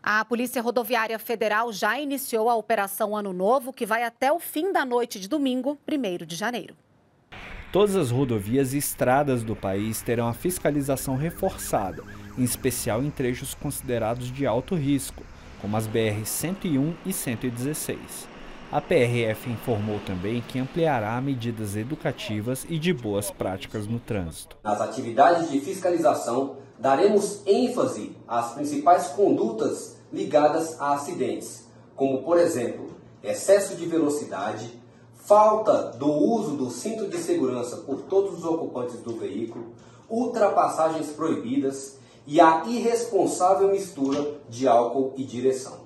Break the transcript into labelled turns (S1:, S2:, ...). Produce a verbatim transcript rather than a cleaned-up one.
S1: A Polícia Rodoviária Federal já iniciou a Operação Ano Novo, que vai até o fim da noite de domingo, primeiro de janeiro.
S2: Todas as rodovias e estradas do país terão a fiscalização reforçada, em especial em trechos considerados de alto risco, como as B R cento e um e cento e dezesseis. A P R F informou também que ampliará medidas educativas e de boas práticas no trânsito.
S3: Nas atividades de fiscalização, daremos ênfase às principais condutas ligadas a acidentes, como, por exemplo, excesso de velocidade, falta do uso do cinto de segurança por todos os ocupantes do veículo, ultrapassagens proibidas e a irresponsável mistura de álcool e direção.